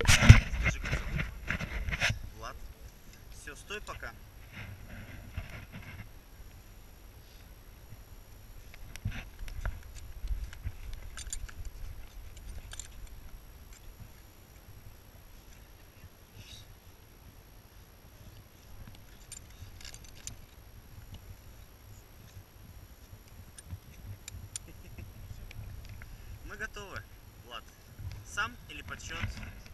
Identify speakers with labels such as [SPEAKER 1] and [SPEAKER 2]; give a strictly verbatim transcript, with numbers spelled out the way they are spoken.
[SPEAKER 1] Скажи, как зовут? Влад. Все, стой пока. Мы готовы, Влад. Сам или подсчет?